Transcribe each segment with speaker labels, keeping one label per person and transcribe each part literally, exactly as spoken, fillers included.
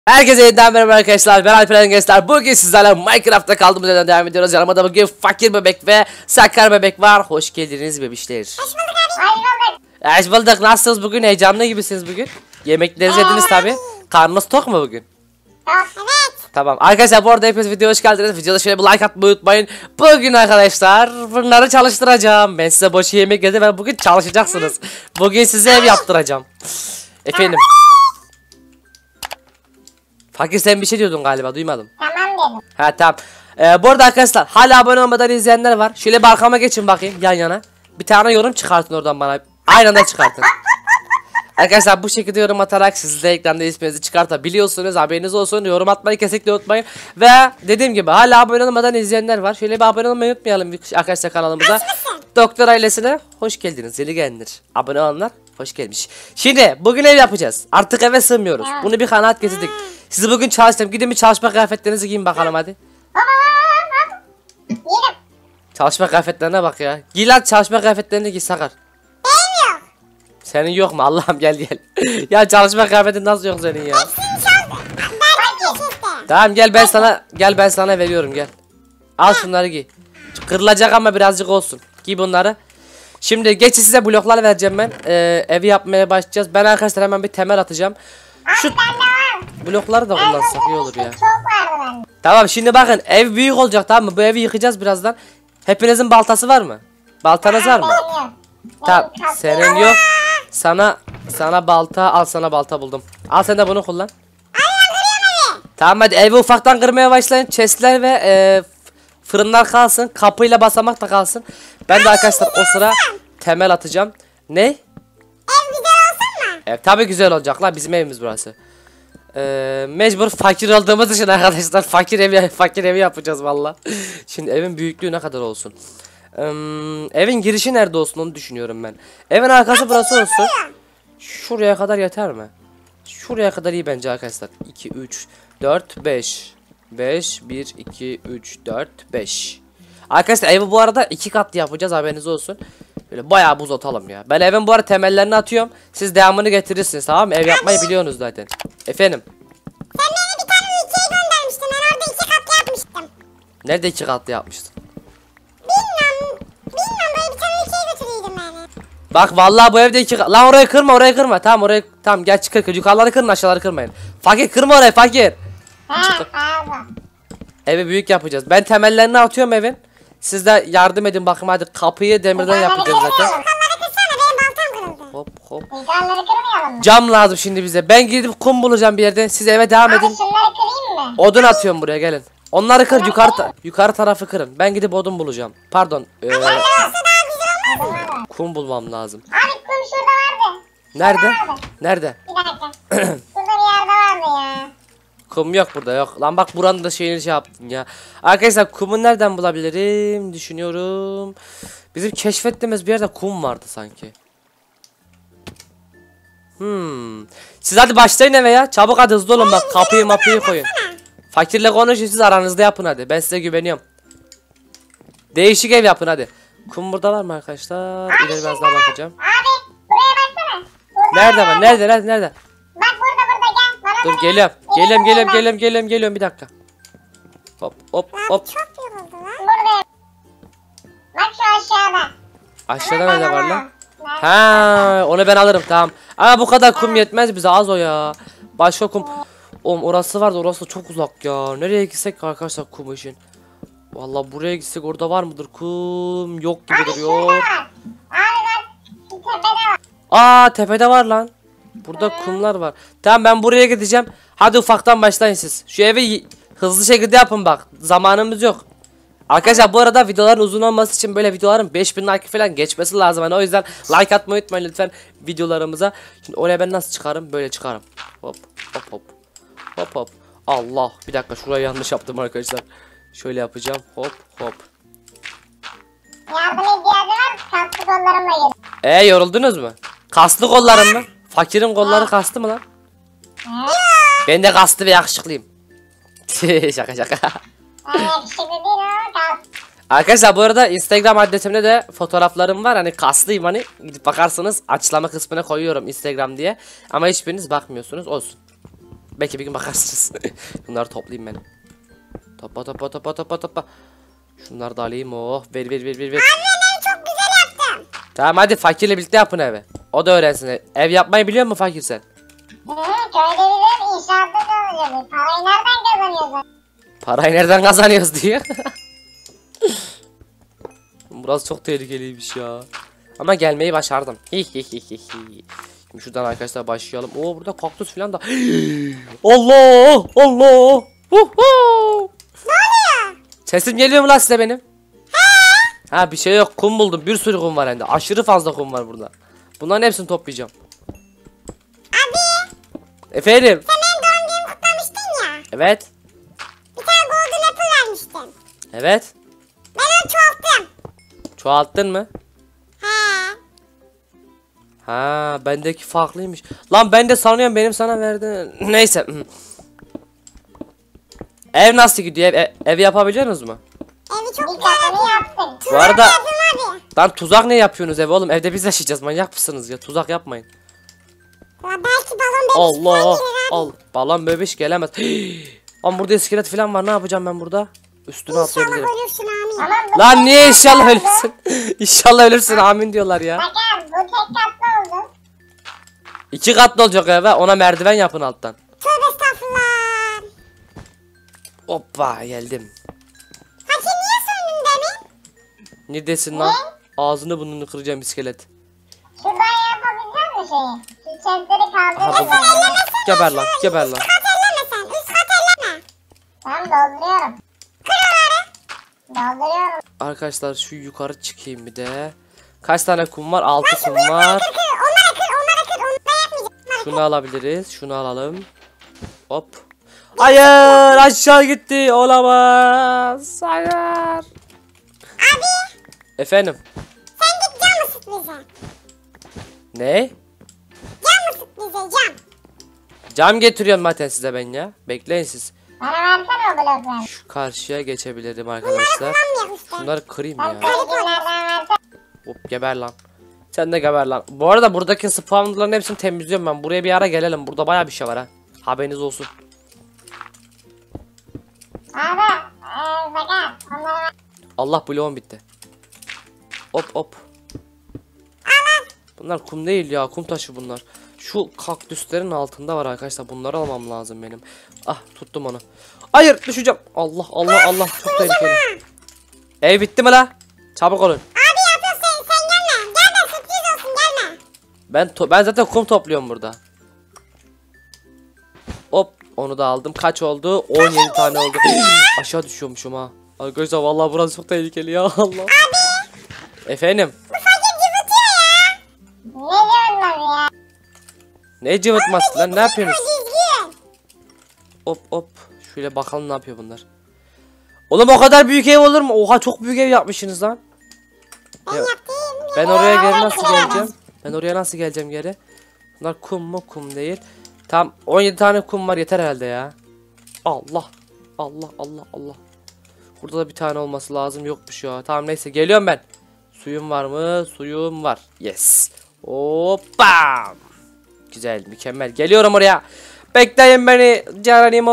Speaker 1: Herkese yeniden merhaba arkadaşlar, ben Alperen Gençler. Bugün sizlerle Minecraft'ta kaldığımız yerden devam ediyoruz. Yanımda bugün fakir bebek ve sakar bebek var. Hoş geldiniz bebişler.
Speaker 2: Hoş bulduk abi. Hoş bulduk.
Speaker 1: Hoş bulduk. Nasılsınız bugün? Heyecanlı gibisiniz bugün. Yemeklerinizi yediniz tabi. Karnınız tok mu bugün?
Speaker 2: Tok, evet.
Speaker 1: Tamam arkadaşlar, bu arada hepiniz videoya hoş geldiniz. Videoda şöyle bir like atmayı unutmayın. Bugün arkadaşlar fırınları çalıştıracağım. Ben size boş yemek yedim ve bugün çalışacaksınız. Bugün size ev yaptıracağım. Efendim. Fakir sen bir şey diyordun galiba, duymadım.
Speaker 2: Tamam dedim.
Speaker 1: Ha tamam. Ee, bu arada arkadaşlar hala abone olmadan izleyenler var. Şöyle bir arkama geçin bakayım yan yana. Bir tane yorum çıkartın oradan bana. Aynı anda çıkartın. Arkadaşlar bu şekilde yorum atarak siz de ekranda isminizi çıkartabiliyorsunuz. Haberiniz olsun. Yorum atmayı kesinlikle unutmayın. Ve dediğim gibi hala abone olmadan izleyenler var. Şöyle bir abone olmayı unutmayalım arkadaşlar kanalımıza. Doktor ailesine hoş geldiniz. Yeni gelenler. Abone olanlar hoş gelmiş. Şimdi bugün ev yapacağız. Artık eve sığmıyoruz. Bunu bir kanaat getirdik. Sizi bugün çalıştım. Gidin bir çalışma kıyafetlerinizi giyin bakalım hadi.
Speaker 2: Yedim.
Speaker 1: Çalışma kıyafetlerine bak ya. Giy lan çalışma kıyafetlerini giy Sakar.
Speaker 2: Benim yok.
Speaker 1: Senin yok mu? Allah'ım gel gel. Ya çalışma kıyafetin nasıl yok senin ya?
Speaker 2: Hepsini çaldı. Ben de işte.
Speaker 1: Tamam gel ben sana gel ben sana veriyorum gel. Al şunları giy. Kırılacak ama birazcık olsun. Giy bunları. Şimdi geçin size bloklar vereceğim ben. Ee, evi yapmaya başlayacağız. Ben arkadaşlar hemen bir temel atacağım. Şu
Speaker 2: Ben de var.
Speaker 1: blokları da kullansak iyi olur ya.
Speaker 2: Çok vardı bende.
Speaker 1: Tamam şimdi bakın ev büyük olacak tamam mı? Bu evi yıkacağız birazdan. Hepinizin baltası var mı? Baltanız var mı?
Speaker 2: Benim yok.
Speaker 1: Tamam
Speaker 2: Benim
Speaker 1: senin yok. Sana sana balta al, sana balta buldum. Al sen de bunu kullan. Tamam hadi evi ufaktan kırmaya başlayın. Chestler ve e, fırınlar kalsın. Kapıyla basamak da kalsın. Ben de arkadaşlar o sıra temel atacağım. Ne?
Speaker 2: Ev güzel olsun mu?
Speaker 1: Evet tabi güzel olacak la, bizim evimiz burası. Ee, mecbur fakir olduğumuz için arkadaşlar fakir evi fakir evi yapacağız valla. Şimdi evin büyüklüğü ne kadar olsun? Ee, evin girişi nerede olsun onu düşünüyorum ben. Evin arkası burası olsun. Şuraya kadar yeter mi? Şuraya kadar iyi bence arkadaşlar. iki üç dört beş beş bir iki üç dört beş. Arkadaşlar evi bu arada iki katlı yapacağız, haberiniz olsun. Böyle bayağı buz atalım ya. Ben evin bu arada temellerini atıyorum. Siz devamını getirirsiniz tamam mı? Ev yapmayı biliyorsunuz zaten. Efendim.
Speaker 2: Sen bana bir tane ülkeye göndermiştin. Ben orada iki kat yapmıştım.
Speaker 1: Nerede iki katlı yapmıştın?
Speaker 2: Bilmem. Bilmem böyle bir tane ülkeye götürüydüm beni.
Speaker 1: Bak vallahi bu evde iki kat. Lan orayı kırma, orayı kırma. Tamam orayı tamam gel çıkır kır. Yukarıları kırın, aşağıları kırmayın. Fakir kırma orayı fakir.
Speaker 2: He abi.
Speaker 1: Evi büyük yapacağız. Ben temellerini atıyorum evin. Siz de yardım edin bakın hadi, kapıyı demirden yapacağız zaten.
Speaker 2: Yukarıları kırsana, benim baltam kırıldı.
Speaker 1: Hop hop.
Speaker 2: Yukarıları kırmayalım mı?
Speaker 1: Cam lazım şimdi bize. Ben gidip kum bulacağım bir yerden. Siz eve devam
Speaker 2: Abi
Speaker 1: edin.
Speaker 2: şunları kırayım mı?
Speaker 1: Odun atıyorum buraya gelin. Onları kır, yukarı ta yukarı tarafı kırın. Ben gidip odun bulacağım. Pardon. Ee,
Speaker 2: Olsa daha güzel olmaz mı?
Speaker 1: kum bulmam lazım.
Speaker 2: Abi kum şurada vardı.
Speaker 1: Nerede?
Speaker 2: vardı.
Speaker 1: Nerede?
Speaker 2: Bir dakika. Şurada bir yerde vardı ya.
Speaker 1: Kum yok burada yok. Lan bak buranın da şeyini şey yaptın ya. Arkadaşlar kumu nereden bulabilirim? Düşünüyorum. Bizim keşfettiğimiz bir yerde kum vardı sanki. Hmm. Siz hadi başlayın eve ya. Çabuk hadi hızlı olun bak. Kapıyı mapıyı koyun. Fakirle konuşun, siz aranızda yapın hadi. Ben size güveniyorum. Değişik ev yapın hadi. Kum burada var mı arkadaşlar? İleri biraz daha bakacağım.
Speaker 2: Abi buraya baksana. Burada
Speaker 1: Nerede var? Nerede? Nerede? Nerede?
Speaker 2: Bak burada burada gel. Bana
Speaker 1: Dur
Speaker 2: bak.
Speaker 1: geliyorum. Geliyorum geliyorum geliyorum geliyorum geliyorum bir dakika. Hop hop hop.
Speaker 2: Çok yoruldu lan. Burada. Bak şu aşağıda.
Speaker 1: Aşağıda nerede var lan? Ha, onu ben alırım tamam. Ama bu kadar kum yetmez bize, az o ya. Başka kum. Oğlum orası vardı, orası çok uzak ya. Nereye gitsek arkadaşlar kum için? Vallahi buraya gitsek orada var mıdır kum? Yok gibi duruyor.
Speaker 2: Abi bak. Şu tepede var.
Speaker 1: Aa tepede var lan. Burada kumlar var. Tamam ben buraya gideceğim. Hadi ufaktan başlayın siz. Şu evi hızlı şekilde yapın bak. Zamanımız yok. Arkadaşlar bu arada videoların uzun olması için böyle videoların beş bin like falan geçmesi lazım. Yani o yüzden like atmayı unutmayın lütfen videolarımıza. Şimdi oraya ben nasıl çıkarım? Böyle çıkarım. Hop hop hop. Hop hop. Allah bir dakika, şurayı yanlış yaptım arkadaşlar. Şöyle yapacağım. Hop hop.
Speaker 2: Yardıma ihtiyacı var. Kaslı kollarımla yürü.
Speaker 1: E yoruldunuz mu? Kaslı kollarım mı? Fakirin kolları kastı mı lan? Ben de kaslı ve yakışıklıyım. Şaka şaka.
Speaker 2: Ee, yakışıklı değil o. Kas.
Speaker 1: Arkadaşlar bu arada Instagram adresimde de fotoğraflarım var. Hani kaslıyım, hani gidip bakarsanız açıklama kısmına koyuyorum Instagram diye. Ama hiçbiriniz bakmıyorsunuz, olsun. Belki bir gün bakarsınız. Bunları toplayayım ben. Topla topla topla topla topla. Şunları da alayım. Oh ver ver ver ver ver.
Speaker 2: Abi ben evi çok güzel yaptım.
Speaker 1: Tamam hadi fakirle birlikte yapın evi. O da öğrensin. Ev yapmayı biliyor musun fakir sen?
Speaker 2: Hı, köyde bizim inşaatta çalışıyoruz. Parayı nereden kazanıyorsun?
Speaker 1: Parayı nereden kazanıyoruz diyor. Burası çok tehlikeliymiş ya. Ama gelmeyi başardım. Şimdi şuradan arkadaşlar başlayalım. Oo burada kaktüs falan da. Allah! Allah! Huhu!
Speaker 2: Ne oluyor?
Speaker 1: Sesim geliyor mu lan size benim? Ha bir şey yok. Kum buldum. Bir sürü kum var hem de. Aşırı fazla kum var burada. Bunların hepsini toplayacağım.
Speaker 2: Abi
Speaker 1: Efendim?
Speaker 2: sen benim doğum günümü kutlamıştın ya.
Speaker 1: Evet.
Speaker 2: Bir tane golden apple vermiştin.
Speaker 1: Evet.
Speaker 2: Ben onu çoğalttım.
Speaker 1: Çoğalttın mı?
Speaker 2: He.
Speaker 1: Ha bendeki farklıymış. Lan ben de sanıyorum benim sana verdim. Neyse. Ev nasıl gidiyor? Ev, ev, ev yapabiliyor musunuz mu?
Speaker 2: Evi çok güzel yaptım.
Speaker 1: Bu arada
Speaker 2: Abi.
Speaker 1: lan tuzak ne yapıyorsunuz ev oğlum? Evde biz yaşayacağız. Manyak mısınız ya? Tuzak yapmayın.
Speaker 2: Ya belki balon bebiş
Speaker 1: Allah.
Speaker 2: falan gelir abi.
Speaker 1: Al. Balon bebiş gelemez. Ama burada iskelet falan var. Ne yapacağım ben burada? Üstüne
Speaker 2: İnşallah
Speaker 1: atlayabilirim.
Speaker 2: ölürsün amin.
Speaker 1: Lan niye inşallah ölürsün? İnşallah ölürsün amin diyorlar ya.
Speaker 2: Bak abi bu tek katlı oldu.
Speaker 1: İki katlı olacak eve. Ona merdiven yapın alttan.
Speaker 2: Tövbe estağfurullah.
Speaker 1: Hoppa geldim.
Speaker 2: Fakir niye söndün demin?
Speaker 1: Ne desin lan? Ağzını burnunu kıracağım iskelet.
Speaker 2: Şuradan yapabilecek misin şeyi? Şu chestleri
Speaker 1: Aha
Speaker 2: kaldırırsan.
Speaker 1: buldum. Geber lan geber lan.
Speaker 2: Üst kat elleme sen. Üst kat elleme. Tamam dolduruyorum. Kır oraları. Dolduruyorum.
Speaker 1: Arkadaşlar şu yukarı çıkayım bir de. Kaç tane kum var? Altı kum var.
Speaker 2: Kır kır. Onlara kır. Onlara kır. Onlara yapmayacağım. Onlara kır.
Speaker 1: Şunu alabiliriz. Şunu alalım. Hop. Hayır aşağı gitti. Olamaz. Hayır.
Speaker 2: Abi
Speaker 1: Efendim.
Speaker 2: sen git cam ısıt bize.
Speaker 1: Ne?
Speaker 2: Cam ısıt bize cam.
Speaker 1: Cam getiriyorum zaten size ben ya. Bekleyin siz.
Speaker 2: Bana versene o blokları.
Speaker 1: Şu karşıya geçebilirim arkadaşlar.
Speaker 2: Kullanmayalım işte.
Speaker 1: Şunları kırayım ya.
Speaker 2: Kaliforniya'dan versene.
Speaker 1: Hop geber lan. Sen de geber lan. Bu arada buradaki spawnların hepsini temizliyorum ben. Buraya bir ara gelelim. Burada baya bir şey var ha. Haberiniz olsun.
Speaker 2: Abi eee bak abi onları ver.
Speaker 1: Allah bloğum bitti. Hop hop. Bunlar kum değil ya, kum taşı bunlar. Şu kaktüslerin altında var arkadaşlar. Bunları almam lazım benim. Ah tuttum onu. Hayır düşeceğim. Allah Allah Allah çok tehlikeli. Ev bitti mi la? Çabuk olun.
Speaker 2: Abi yapıyorsun sen, sen gelme. Gelme sürpriz olsun gelme.
Speaker 1: Ben to- ben zaten kum topluyorum burada. Hop onu da aldım. Kaç oldu? on yedi tane oldu. Aşağı düşüyormuşum ha. Arkadaşlar vallahi burası çok tehlikeli ya Allah. Efendim.
Speaker 2: Bu fakir cıvıtıyor ya. Ne diyorsun ya?
Speaker 1: Ne cıvıtması lan? Ne yapıyorsunuz?
Speaker 2: Düzgün.
Speaker 1: Hop hop. Şöyle bakalım ne yapıyor bunlar. Oğlum o kadar büyük ev olur mu? Oha çok büyük ev yapmışsınız lan.
Speaker 2: Ben
Speaker 1: Ya,
Speaker 2: yaptım.
Speaker 1: ben oraya geri nasıl geleceğim? Ben oraya nasıl geleceğim geri? Bunlar kum mu? Kum değil. Tam on yedi tane kum var yeter herhalde ya. Allah. Allah Allah Allah. Burada da bir tane olması lazım yokmuş ya. Tamam neyse geliyorum ben. Suyum var mı? Suyum var. Yes. Hoppa. Güzel mükemmel. Geliyorum oraya. Bekleyin beni. Cananimo.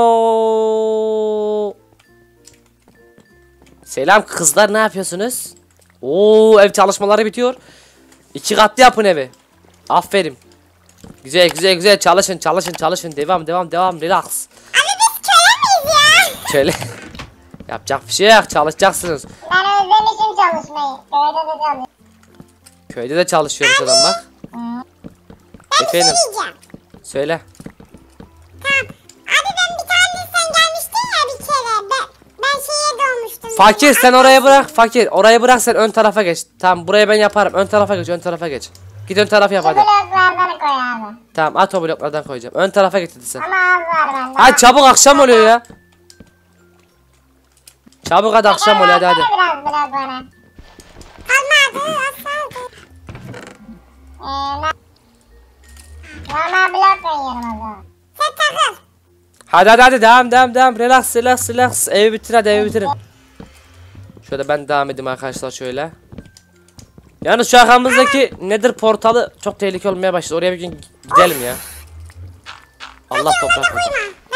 Speaker 1: Selam kızlar ne yapıyorsunuz? Oo ev çalışmaları bitiyor. İki katlı yapın evi. Aferin. Güzel güzel güzel çalışın çalışın çalışın. Devam devam devam relax.
Speaker 2: Abi biz köle miyiz ya?
Speaker 1: Şöyle. Yapacak bir şey yok çalışacaksınız.
Speaker 2: Ben özlemişim çalışmayı. Köyde de çalışıyorum.
Speaker 1: Köyde de çalışıyormuş adam bak. Efendim
Speaker 2: Diyeceğim.
Speaker 1: söyle.
Speaker 2: Tamam. Abi ben bir tane sen gelmiştin ya bir kere. Ben, ben şeye doğmuştum.
Speaker 1: Fakir sen oraya bırak fakir. Orayı bırak sen ön tarafa geç. Tamam buraya ben yaparım. Ön tarafa geç ön tarafa geç. Git ön tarafa yap
Speaker 2: Şu
Speaker 1: hadi.
Speaker 2: bloklardan koy abi.
Speaker 1: Tamam at o bloklardan koyacağım. Ön tarafa git hadi sen.
Speaker 2: Ama az var bende.
Speaker 1: Hadi çabuk akşam oluyor ya. Çabuk hadi akşam oluyor hadi hadi.
Speaker 2: Versene biraz blok bana. Kalmadı. Az kaldı. Eee ne? Normal blok koyuyorum o zaman. Sen takıl.
Speaker 1: Hadi hadi hadi devam devam devam. Relax relax relax. Evi bitir hadi evi bitirin. Şöyle ben devam edeyim arkadaşlar şöyle. Yalnız şu arkamızdaki nedir portalı çok tehlikeli olmaya başladı. Oraya bir gün gidelim ya. Allah toprak.
Speaker 2: Koyma.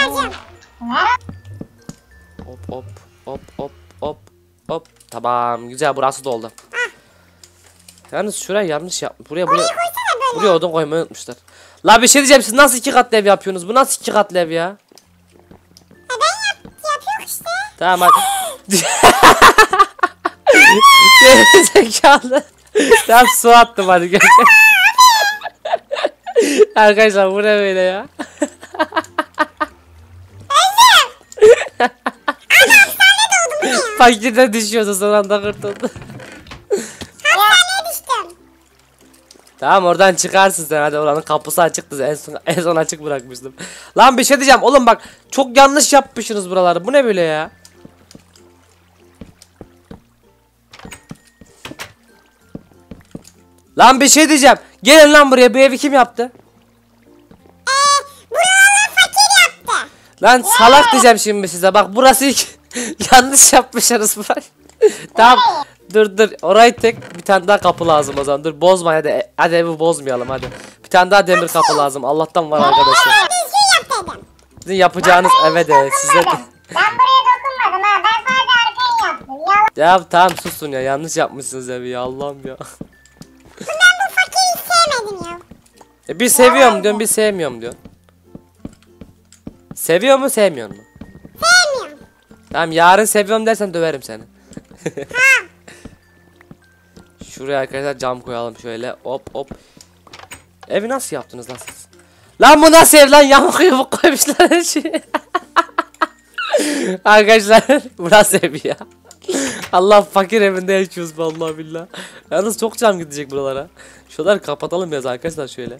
Speaker 2: vereceğim. Ver.
Speaker 1: Hop hop hop hop hop hop. Tamam güzel, burası doldu. Yalnız şuraya yanlış yapmış. Buraya buraya
Speaker 2: Koysana böyle.
Speaker 1: buraya odun koymayı unutmuşlar. La bir şey diyeceğim, siz nasıl iki katlı ev yapıyorsunuz? Bu nasıl iki katlı ev ya?
Speaker 2: E ben yap, yapıyorum işte.
Speaker 1: Tamam hadi. Geri zekalı. Tamam su attım hadi gel. Arkadaşlar bu ne böyle ya? Fakirden düşüyordu, son anda kurtuldu.
Speaker 2: Hastaneye düştüm.
Speaker 1: Tamam oradan çıkarsın sen, hadi oranın kapısı açıktı, en son, en son açık bırakmıştım. Lan bir şey diyeceğim oğlum, bak çok yanlış yapmışsınız buraları, bu ne böyle ya? Lan bir şey diyeceğim, gelin lan buraya, bu evi kim yaptı?
Speaker 2: Eee buraları fakir yaptı.
Speaker 1: Lan salak diyeceğim şimdi size, bak burası ilk yanlış yapmışsınız burayı. Tamam dur dur, orayı tek bir tane daha kapı lazım o zaman, dur bozma hadi, hadi evi bozmayalım hadi. Bir tane daha demir kapı lazım, Allah'tan var arkadaşlar.
Speaker 2: Ben düzgün yap dedim.
Speaker 1: Sizin yapacağınız eve de size de.
Speaker 2: Ben buraya dokunmadım ha. Ben sadece arkayı yaptım. Ya
Speaker 1: Ya tamam susun ya, yanlış yapmışsınız evi ya, Allah'ım ya.
Speaker 2: ben bu fakiri sevmedim ya.
Speaker 1: E, bir seviyorum diyorsun, bir sevmiyorum diyorsun. Seviyor mu sevmiyor mu?
Speaker 2: Sevmiyorum.
Speaker 1: Tamam yarın seviyorum dersen döverim seni. Şuraya arkadaşlar cam koyalım şöyle, hop hop. Evi nasıl yaptınız lan siz? Lan bu nasıl ev lan, yamuk yamuk koymuşlar her şeyi. Arkadaşlar burası ev ya. Allah, fakir evinde yaşıyoruz vallahi billah. Yalnız çok cam gidecek buralara. Şuraları kapatalım biraz arkadaşlar şöyle.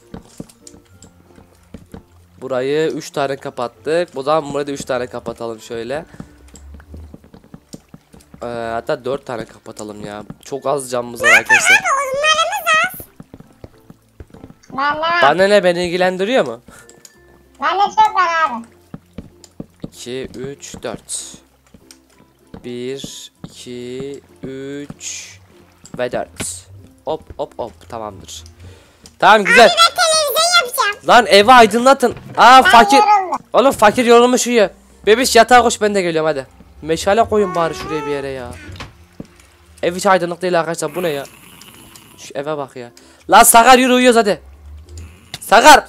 Speaker 1: Burayı üç tane kapattık. O zaman burayı da üç tane kapatalım şöyle. Ee, hatta dört tane kapatalım ya. Çok az camımız var arkadaşlar.
Speaker 2: Uzunlarımız az. Ben de var.
Speaker 1: Bana ne, beni ilgilendiriyor mu?
Speaker 2: Ben de çok var abi.
Speaker 1: iki, üç, dört. bir, iki, üç ve dört. Hop hop hop, tamamdır. Tamam güzel.
Speaker 2: Ben televizyon yapacağım.
Speaker 1: Lan evi aydınlatın. Aa fakir.
Speaker 2: yoruldum.
Speaker 1: Oğlum fakir yorulmuş uyuyor. Bebiş yatağa koş, ben de geliyorum hadi. Meşale koyun bari şuraya bir yere ya. Ev hiç aydınlık değil arkadaşlar, bu ne ya? Şu eve bak ya. Lan Sakar yürü, uyuyoruz hadi. Sakar.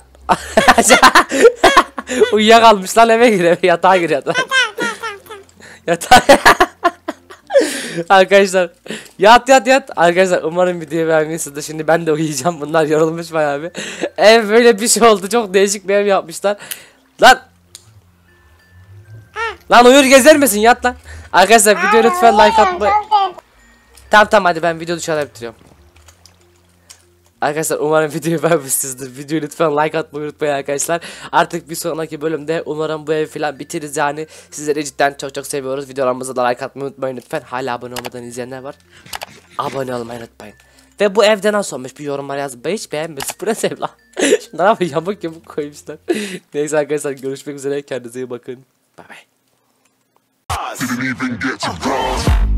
Speaker 1: Uyuyakalmış lan, eve gir, eve yatağa gir yatağa.
Speaker 2: Tamam tamam tamam tamam.
Speaker 1: Yatağa. Arkadaşlar yat yat yat. Arkadaşlar umarım videoyu beğenmişsinizdir. Şimdi ben de uyuyacağım, bunlar yorulmuş bayağı bir. Ev böyle bir şey oldu, çok değişik bir ev yapmışlar. Lan. Lan uyur gezer misin, yat lan. Arkadaşlar videoya lütfen like atmayı. Tamam tamam hadi, ben videoyu dışarıda bitiriyorum. Arkadaşlar umarım videoyu beğenmişsinizdir. Videoyu lütfen like atmayı unutmayın arkadaşlar. Artık bir sonraki bölümde umarım bu evi falan bitiririz yani. Sizleri cidden çok çok seviyoruz. Videolarımıza da like atmayı unutmayın lütfen. Hala abone olmadan izleyenler var. Abone olmayı unutmayın. Ve bu evde nasıl olmuş bir yorumlar yazın. Ben hiç beğenmedim. Bu ne sev lan. Şunlara abi yamuk yamuk koymuşlar. Neyse arkadaşlar, görüşmek üzere. Kendinize iyi bakın. Bye bye.
Speaker 3: Didn't even get to cross.